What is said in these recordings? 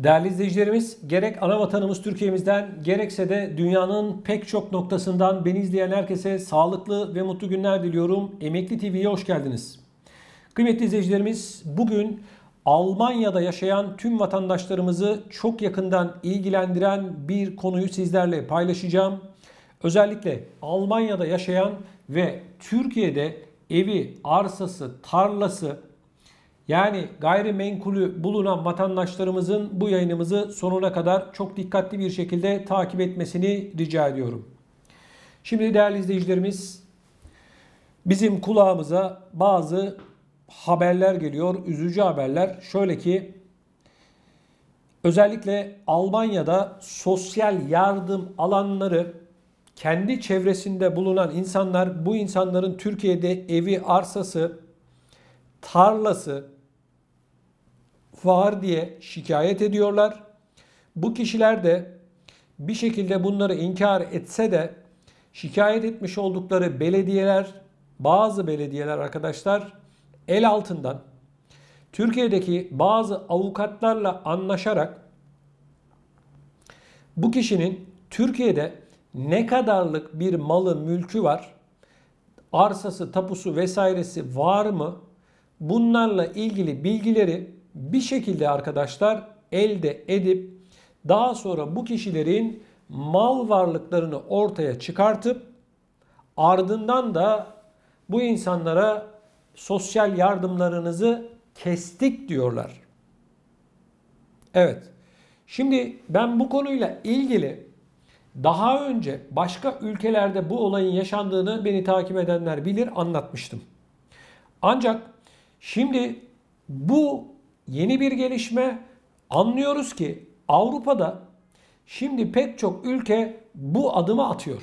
Değerli izleyicilerimiz, gerek ana vatanımız Türkiye'mizden gerekse de dünyanın pek çok noktasından beni izleyen herkese sağlıklı ve mutlu günler diliyorum. Emekli TV'ye hoş geldiniz. Kıymetli izleyicilerimiz, bugün Almanya'da yaşayan tüm vatandaşlarımızı çok yakından ilgilendiren bir konuyu sizlerle paylaşacağım. Özellikle Almanya'da yaşayan ve Türkiye'de evi, arsası, tarlası, yani gayrimenkulü bulunan vatandaşlarımızın bu yayınımızı sonuna kadar çok dikkatli bir şekilde takip etmesini rica ediyorum. Şimdi değerli izleyicilerimiz, bizim kulağımıza bazı haberler geliyor, üzücü haberler. Şöyle ki, özellikle Almanya'da sosyal yardım alanları, kendi çevresinde bulunan insanlar, bu insanların Türkiye'de evi, arsası, tarlası var diye şikayet ediyorlar. Bu kişiler de bir şekilde bunları inkar etse de şikayet etmiş oldukları belediyeler, bazı belediyeler arkadaşlar el altından Türkiye'deki bazı avukatlarla anlaşarak bu kişinin Türkiye'de ne kadarlık bir malı, mülkü var, arsası, tapusu vesairesi var mı? Bunlarla ilgili bilgileri bir şekilde arkadaşlar elde edip daha sonra bu kişilerin mal varlıklarını ortaya çıkartıp ardından da bu insanlara sosyal yardımlarınızı kestik diyorlar. Evet. Şimdi ben bu konuyla ilgili daha önce başka ülkelerde bu olayın yaşandığını beni takip edenler bilir, anlatmıştım. Ancak şimdi bu yeni bir gelişme, anlıyoruz ki Avrupa'da şimdi pek çok ülke bu adımı atıyor.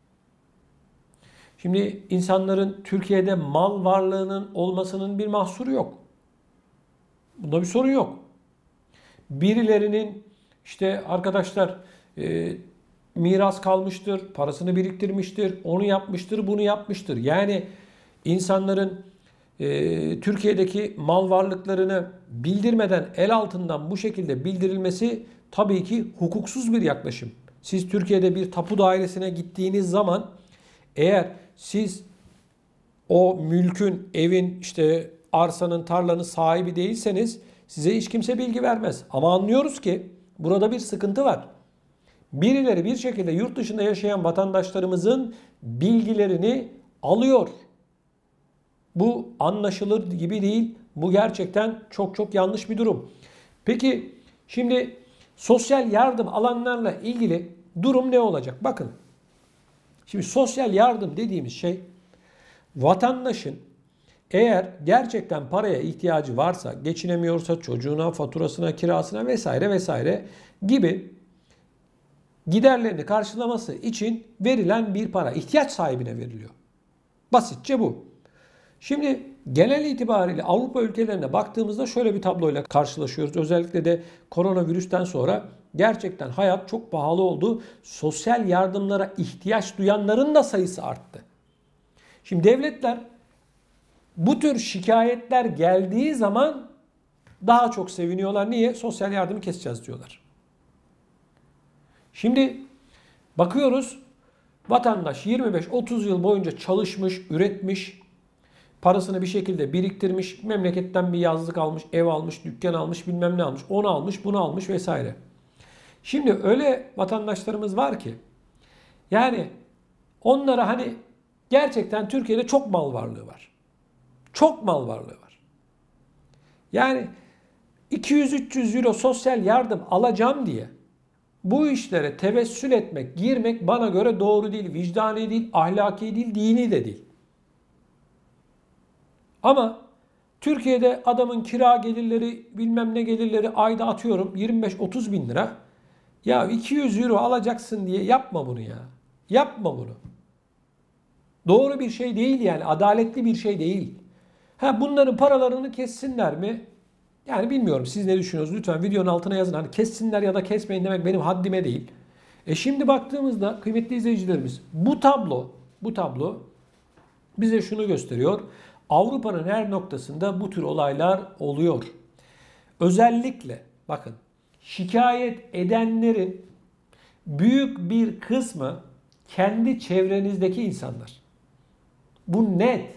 Şimdi insanların Türkiye'de mal varlığının olmasının bir mahsuru yok. Bunda bir sorun yok. Birilerinin işte arkadaşlar miras kalmıştır, parasını biriktirmiştir, onu yapmıştır, bunu yapmıştır. Yani insanların Türkiye'deki mal varlıklarını bildirmeden el altından bu şekilde bildirilmesi tabii ki hukuksuz bir yaklaşım. Siz Türkiye'de bir tapu dairesine gittiğiniz zaman eğer siz o mülkün, evin, işte arsanın, tarlanın sahibi değilseniz size hiç kimse bilgi vermez. Ama anlıyoruz ki burada bir sıkıntı var. Birileri bir şekilde yurt dışında yaşayan vatandaşlarımızın bilgilerini alıyor. Bu anlaşılır gibi değil. Bu gerçekten çok çok yanlış bir durum. Peki şimdi sosyal yardım alanlarla ilgili durum ne olacak? Bakın. Şimdi sosyal yardım dediğimiz şey vatandaşın eğer gerçekten paraya ihtiyacı varsa, geçinemiyorsa çocuğuna, faturasına, kirasına vesaire vesaire gibi giderlerini karşılaması için verilen bir para ihtiyaç sahibine veriliyor. Basitçe bu. Şimdi genel itibariyle Avrupa ülkelerine baktığımızda şöyle bir tabloyla karşılaşıyoruz. Özellikle de koronavirüsten sonra gerçekten hayat çok pahalı oldu. Sosyal yardımlara ihtiyaç duyanların da sayısı arttı. Şimdi devletler bu tür şikayetler geldiği zaman daha çok seviniyorlar. Niye? Sosyal yardımı keseceğiz diyorlar. Şimdi bakıyoruz, vatandaş 25-30 yıl boyunca çalışmış, üretmiş, parasını bir şekilde biriktirmiş, memleketten bir yazlık almış, ev almış, dükkan almış, bilmem ne almış, onu almış, bunu almış vesaire. Şimdi öyle vatandaşlarımız var ki, yani onlara hani gerçekten Türkiye'de çok mal varlığı var. Çok mal varlığı var. Yani 200-300 euro sosyal yardım alacağım diye bu işlere tevessül etmek, girmek bana göre doğru değil, vicdani değil, ahlaki değil, dini de değil. Ama Türkiye'de adamın kira gelirleri, bilmem ne gelirleri ayda atıyorum 25-30 bin lira. Ya 200 euro alacaksın diye yapma bunu ya. Yapma bunu. Doğru bir şey değil yani. Adaletli bir şey değil. Bunların paralarını kessinler mi? Yani bilmiyorum, siz ne düşünüyorsunuz? Lütfen videonun altına yazın. Hani kessinler ya da kesmeyin demek benim haddime değil. Şimdi baktığımızda kıymetli izleyicilerimiz, bu tablo bize şunu gösteriyor. Avrupa'nın her noktasında bu tür olaylar oluyor. Özellikle bakın, şikayet edenlerin büyük bir kısmı kendi çevrenizdeki insanlar. Bu net.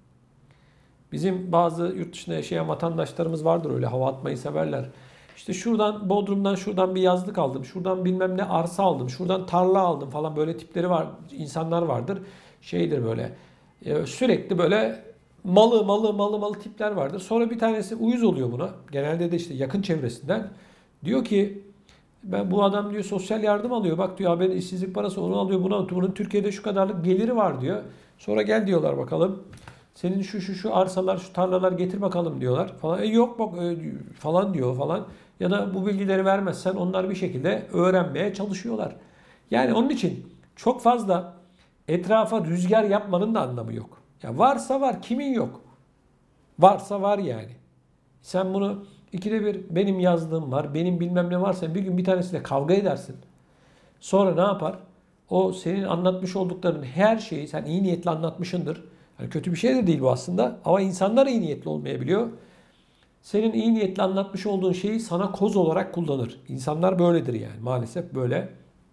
Bizim bazı yurt dışında yaşayan vatandaşlarımız vardır, öyle hava atmayı severler. İşte şuradan Bodrum'dan şuradan bir yazlık aldım, şuradan bilmem ne arsa aldım, şuradan tarla aldım falan, böyle tipleri var, insanlar vardır. Şeydir böyle sürekli böyle malı tipler vardır. Sonra bir tanesi uyuz oluyor buna. Genelde de işte yakın çevresinden. Diyor ki ben, bu adam diyor sosyal yardım alıyor. Bak diyor haberin işsizlik parası onu alıyor, bunun Türkiye'de şu kadarlık geliri var diyor. Sonra gel diyorlar bakalım. Senin şu arsalar, şu tarlalar getir bakalım diyorlar falan. Yok bak falan diyor falan. Ya da bu bilgileri vermezsen onlar bir şekilde öğrenmeye çalışıyorlar. Yani onun için çok fazla etrafa rüzgar yapmanın da anlamı yok. Ya varsa var, kimin yok? Varsa var yani. Sen bunu ikide bir benim yazdığım var, benim bilmem ne varsa bir gün bir tanesiyle kavga edersin. Sonra ne yapar? O senin anlatmış olduklarının her şeyi sen iyi niyetle anlatmışındır. Yani kötü bir şey de değil bu aslında ama insanlar iyi niyetli olmayabiliyor. Senin iyi niyetli anlatmış olduğun şeyi sana koz olarak kullanır. İnsanlar böyledir yani, maalesef böyle.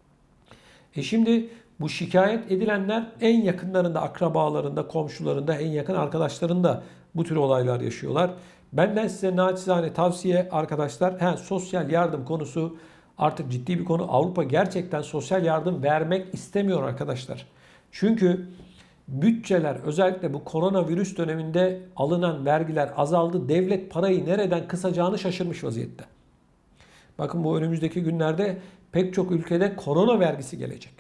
Şimdi bu şikayet edilenler en yakınlarında, akrabalarında, komşularında, en yakın arkadaşlarında bu tür olaylar yaşıyorlar. Benden size naçizane tavsiye arkadaşlar, sosyal yardım konusu artık ciddi bir konu. Avrupa gerçekten sosyal yardım vermek istemiyor arkadaşlar. Çünkü bütçeler, özellikle bu koronavirüs döneminde alınan vergiler azaldı. Devlet parayı nereden kısacağını şaşırmış vaziyette. Bakın bu önümüzdeki günlerde pek çok ülkede korona vergisi gelecek.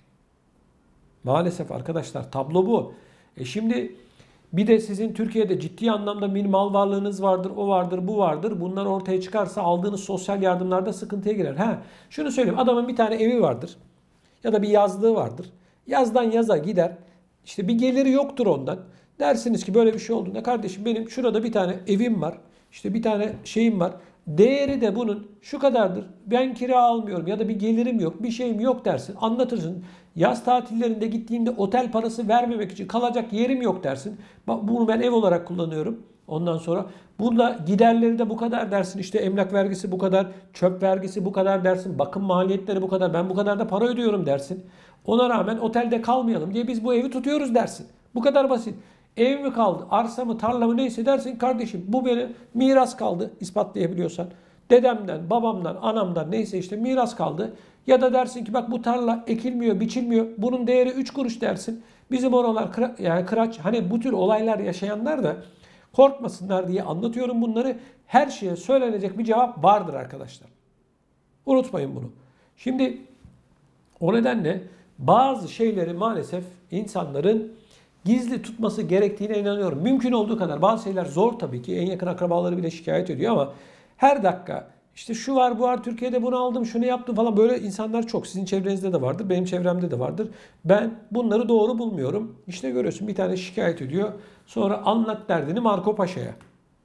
Maalesef arkadaşlar tablo bu. Şimdi bir de sizin Türkiye'de ciddi anlamda bir mal varlığınız vardır, o vardır, bu vardır. Bunlar ortaya çıkarsa aldığınız sosyal yardımlarda sıkıntıya girer. Şunu söyleyeyim, adamın bir tane evi vardır ya da bir yazlığı vardır. Yazdan yaza gider. İşte bir geliri yoktur ondan. Dersiniz ki böyle bir şey olduğunda, kardeşim benim şurada bir tane evim var. İşte bir tane şeyim var. Değeri de bunun şu kadardır. Ben kira almıyorum ya da bir gelirim yok, bir şeyim yok dersin. Anlatırsın. Yaz tatillerinde gittiğinde otel parası vermemek için kalacak yerim yok dersin. Bak bunu ben ev olarak kullanıyorum. Ondan sonra burada giderleri de bu kadar dersin. İşte emlak vergisi bu kadar, çöp vergisi bu kadar dersin. Bakım maliyetleri bu kadar. Ben bu kadar da para ödüyorum dersin. Ona rağmen otelde kalmayalım diye biz bu evi tutuyoruz dersin. Bu kadar basit. Ev mi kaldı, arsa mı, tarla mı neyse dersin, kardeşim bu benim miras kaldı ispatlayabiliyorsan. Dedemden, babamdan, anamdan neyse işte miras kaldı. Ya da dersin ki bak bu tarla ekilmiyor, biçilmiyor. Bunun değeri 3 kuruş dersin. Bizim oralar yani kıraç. Hani bu tür olaylar yaşayanlar da korkmasınlar diye anlatıyorum bunları. Her şeye söylenecek bir cevap vardır arkadaşlar. Unutmayın bunu. Şimdi o nedenle bazı şeyleri maalesef insanların gizli tutması gerektiğine inanıyorum. Mümkün olduğu kadar. Bazı şeyler zor tabii ki. En yakın akrabaları bile şikayet ediyor ama her dakika işte şu var bu var, Türkiye'de bunu aldım, şunu yaptım falan, böyle insanlar çok. Sizin çevrenizde de vardır, benim çevremde de vardır. Ben bunları doğru bulmuyorum. İşte görüyorsun bir tane şikayet ediyor. Sonra anlat derdini Marco Paşa'ya.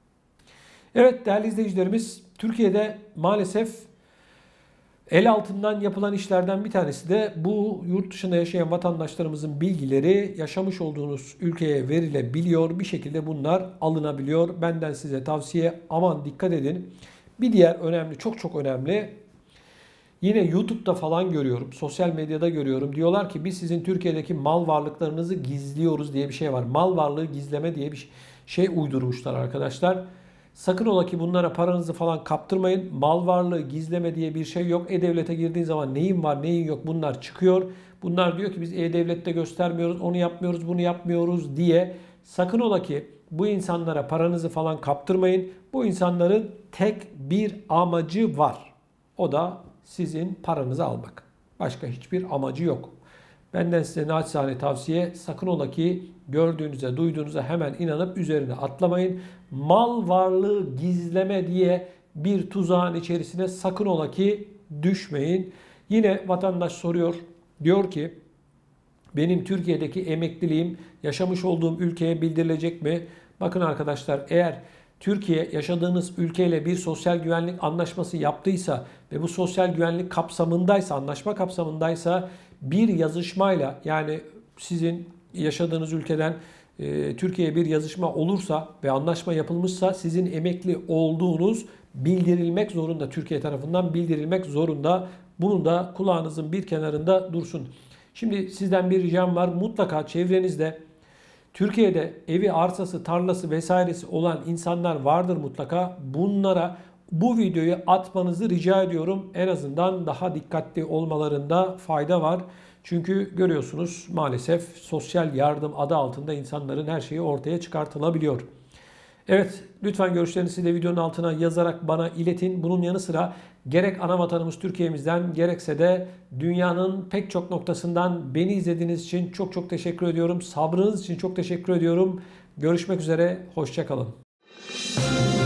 Evet değerli izleyicilerimiz, Türkiye'de maalesef el altından yapılan işlerden bir tanesi de bu yurt dışında yaşayan vatandaşlarımızın bilgileri yaşamış olduğunuz ülkeye verilebiliyor. Bir şekilde bunlar alınabiliyor. Benden size tavsiye, aman dikkat edin. Bir diğer önemli, çok önemli. Yine YouTube'da falan görüyorum, sosyal medyada görüyorum. Diyorlar ki biz sizin Türkiye'deki mal varlıklarınızı gizliyoruz diye bir şey var. Mal varlığı gizleme diye bir şey uydurmuşlar arkadaşlar. Sakın ola ki bunlara paranızı falan kaptırmayın. Mal varlığı gizleme diye bir şey yok. E-Devlet'e girdiğin zaman neyin var neyin yok bunlar çıkıyor. Bunlar diyor ki biz E-Devlet'te göstermiyoruz, onu yapmıyoruz, bunu yapmıyoruz diye. Sakın ola ki bu insanlara paranızı falan kaptırmayın. Bu insanların tek bir amacı var. O da sizin paranızı almak. Başka hiçbir amacı yok. Benden size naçizane tavsiye, sakın ola ki gördüğünüze, duyduğunuza hemen inanıp üzerine atlamayın. Mal varlığı gizleme diye bir tuzağın içerisine sakın ola ki düşmeyin. Yine vatandaş soruyor, diyor ki benim Türkiye'deki emekliliğim yaşamış olduğum ülkeye bildirilecek mi? Bakın arkadaşlar, eğer Türkiye yaşadığınız ülkeyle bir sosyal güvenlik anlaşması yaptıysa ve bu sosyal güvenlik kapsamındaysa, anlaşma kapsamındaysa bir yazışmayla, yani sizin yaşadığınız ülkeden Türkiye'ye bir yazışma olursa ve anlaşma yapılmışsa sizin emekli olduğunuz bildirilmek zorunda. Türkiye tarafından bildirilmek zorunda. Bunun da kulağınızın bir kenarında dursun. Şimdi sizden bir ricam var. Mutlaka çevrenizde Türkiye'de evi, arsası, tarlası vesairesi olan insanlar vardır mutlaka. Bunlara bu videoyu atmanızı rica ediyorum. En azından daha dikkatli olmalarında fayda var. Çünkü görüyorsunuz maalesef sosyal yardım adı altında insanların her şeyi ortaya çıkartılabiliyor. Evet, lütfen görüşlerinizi de videonun altına yazarak bana iletin. Bunun yanı sıra gerek ana vatanımız Türkiye'mizden gerekse de dünyanın pek çok noktasından beni izlediğiniz için çok çok teşekkür ediyorum. Sabrınız için çok teşekkür ediyorum. Görüşmek üzere, hoşça kalın.